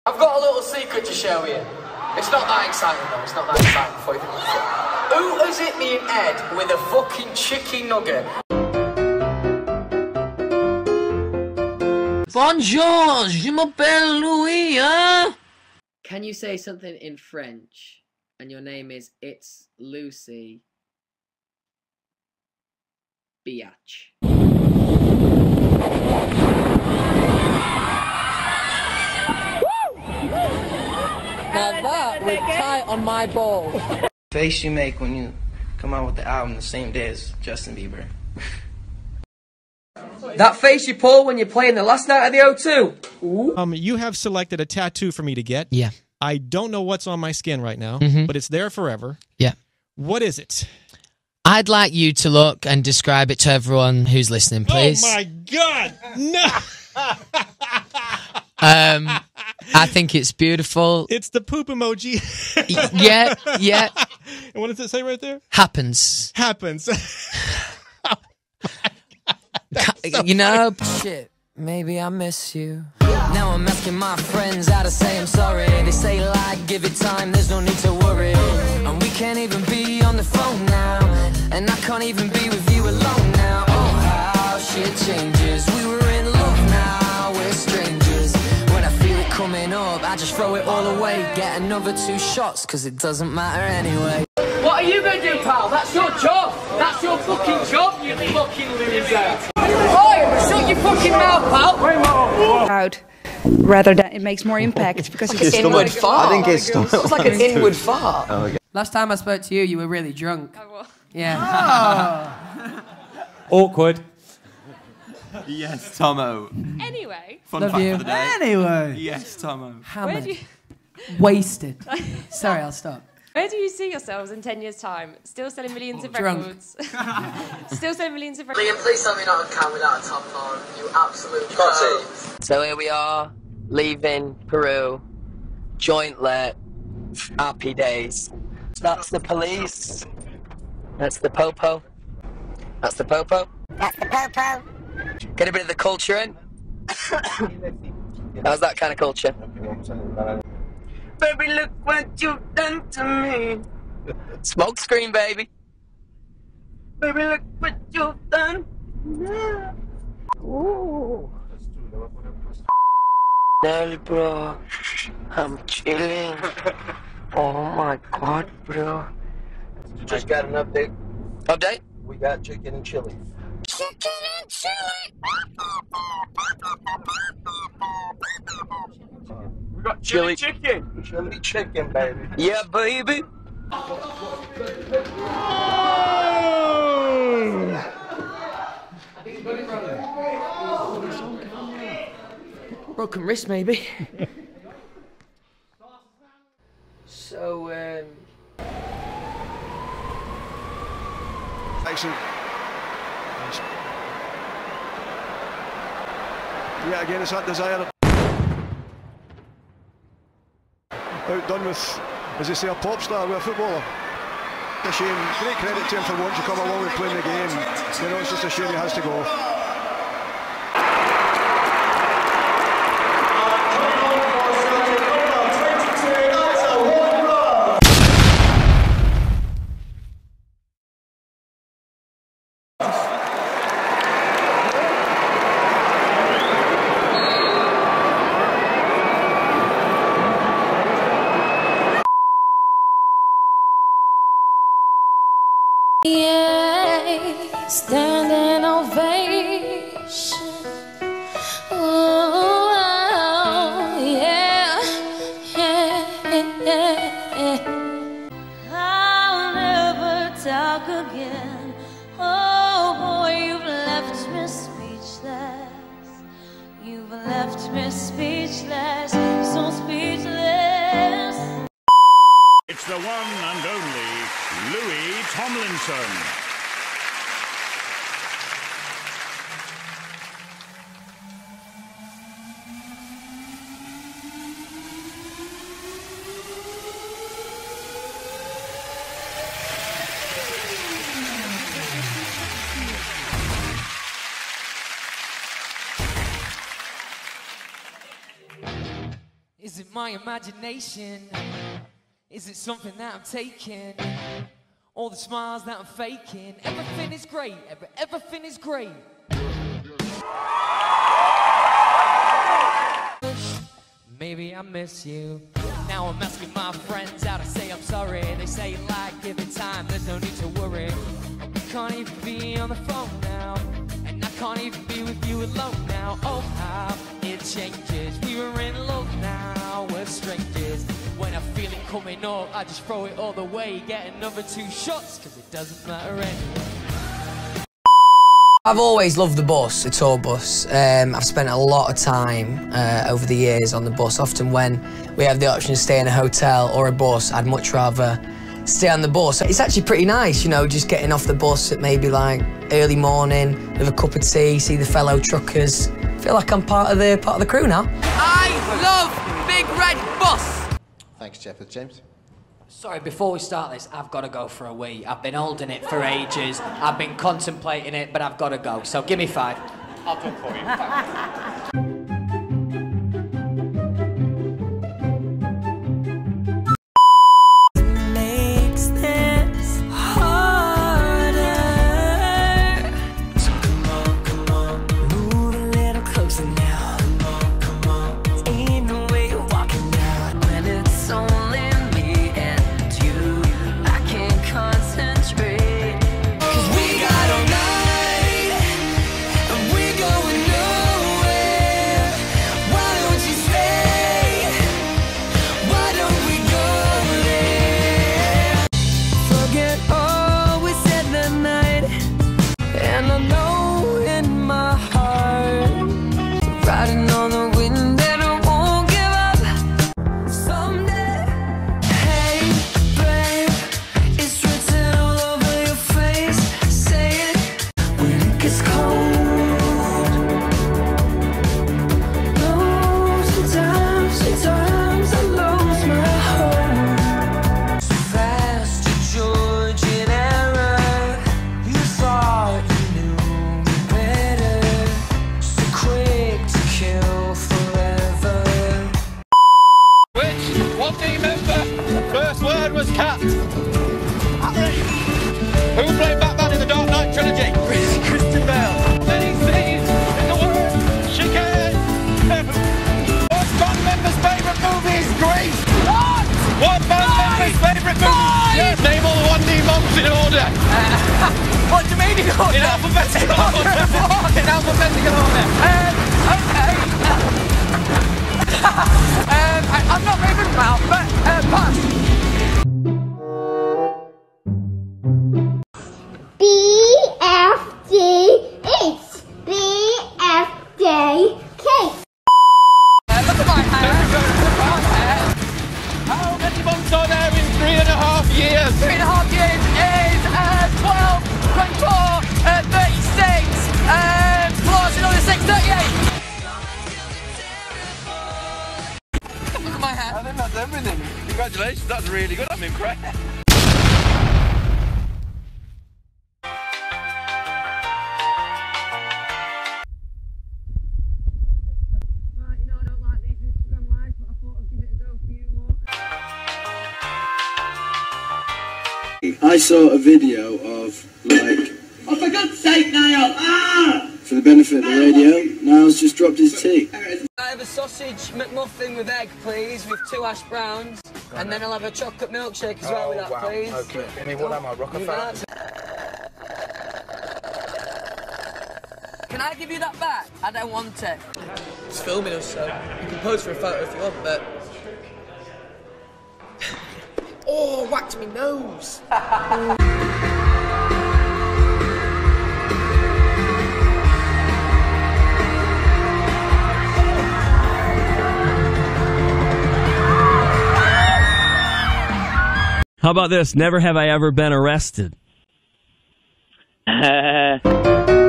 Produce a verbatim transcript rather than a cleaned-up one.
I've got a little secret to show you. It's not that exciting though, it's not that exciting for you. Who has hit me in head with a fucking chicken nugget? Bonjour, je m'appelle Louis, hein? Can you say something in French and your name is It's Lucy Biatch? Now that was tight on my ball. Face you make when you come out with the album the same day as Justin Bieber. That face you pull when you're playing the last night at the O two. Ooh. Um, you have selected a tattoo for me to get. Yeah. I don't know what's on my skin right now, Mm-hmm. but it's there forever. Yeah. What is it? I'd like you to look and describe it to everyone who's listening, please. Oh my God! No. Um, I think it's beautiful. It's the poop emoji. Yeah, yeah. And what does it say right there? Happens. Happens. So you know, shit. Maybe I miss you. Now I'm asking my friends how to say I'm sorry. They say like, give it time, there's no need to worry. And we can't even be on the phone now. And I can't even be with you alone now. Oh, how shit changes. We were in love, now we're strangers. When I feel it coming up, I just throw it all away. Get another two shots, cause it doesn't matter anyway. What are you gonna do, pal? That's your job! That's your fucking job, you fucking loser! Oi! Shut your fucking mouth, pal! Out, rather than it makes more impact because it's Inward fart. I think it's It's like an inward fart. Oh, okay. Last time I spoke to you, you were really drunk. I will. Yeah. Awkward. Yes, Tomo. Anyway, Fun Love fact you. for the day. Anyway. Yes, Tomo. Hammered. do you- Wasted. Sorry, I'll stop. where do you see yourselves in ten years' time? Still selling millions of Drunk. records. Still selling millions of records. Liam, please tell me not to count without a top on. You absolute close. So here we are, leaving Peru, joint let, happy days. That's the police. That's the popo. That's the popo. That's the popo. Get a bit of the culture in. How's that kind of culture? Baby, look what you've done to me. Smoke screen, baby. Baby, look what you've done. Ooh. Nelly, bro. I'm chilling. Oh my God, bro. Just got an update. Update? We got chicken and chili. Chicken and chili. We got Chili chicken. Chili chicken, baby. Yeah, baby. Broken wrist, maybe. So, um... Excellent. Yeah, again, it's that desire. Outdone with, as they say, a pop star with a footballer. A shame. Great credit to him for wanting to come along and playing the game. You know, it's just a shame he has to go. Yeah, standing ovation. Oh, yeah, yeah, yeah. I'll never talk again. Oh boy, you've left me speechless. You've left me speechless, so speechless. It's the one and only Louis Tomlinson. Is it my my imagination? Is it something that I'm taking? All the smiles that I'm faking. Everything is great, every, everything is great. Maybe I miss you. Now I'm asking my friends how to say I'm sorry. They say like, give it time, there's no need to worry. We can't even be on the phone now, and I can't even be with you alone now. Oh, how it changes. We were in love, now we're strangers. When I feel it coming up, I just throw it all the way. Get another two shots, cause it doesn't matter anyway. I've always loved the bus, the tour bus. Um, I've spent a lot of time uh, over the years on the bus. Often when we have the option to stay in a hotel or a bus, I'd much rather stay on the bus. It's actually pretty nice, you know, just getting off the bus at maybe like early morning with a cup of tea, see the fellow truckers. I feel like I'm part of the part of the crew now. I love Big Red Bus. Thanks, Jeff. James? Sorry, before we start this, I've got to go for a wee. I've been holding it for ages. I've been contemplating it, but I've got to go. So give me five. I'll do it for you. Makes this harder. So come on, come on, move a little closer now. Come on, come on, ain't no way you're walking now. When it's only me and you, I can't concentrate. Cause we got all night, and we're going nowhere. Why don't you stay? Why don't we go there? Forget all we said that night, and I know in my heart, riding on the wind and I won't give up. Someday, hey babe, it's written all over your face. Say it when it gets cold. No, sometimes, sometimes I lose my hope. So fast to Georgian error, you thought you knew me better. So quick to kill forever. Which one team member? First word was cat. Who played Batman in the Dark Knight trilogy? Christian Bale. Many scenes in the word chicane. What's one member's favourite movie is Grease? What? One member's favourite movie? Yes, name all the one D monks in order. What do you mean in order? In alphabetical order. In alphabetical order. Um, okay. um, I, I'm not very good at math, but uh, pass. B F G H. B F J K. Uh, look at my hair. Look at my hair. How many months are there in three and a half years? Three and a half years is uh, twelve, twenty-four, uh, thirty-six, uh, plus another six, thirty-eight. Look at my hair. I think that's everything. Congratulations, that's really good. I'm impressed. I saw a video of, like, Oh, for God's sake, Niall! Ah! for the benefit of the radio, Niall's just dropped his tea. I have a sausage McMuffin with egg, please, with two hash browns. And then I'll have a chocolate milkshake as well with that, wow. please. Okay. I mean, what am I, rock a fan? Can I give you that back? I don't want it. It's filming us, so you can pose for a photo if you want, but... Oh, whacked me nose! How about this? Never have I ever been arrested. Uh...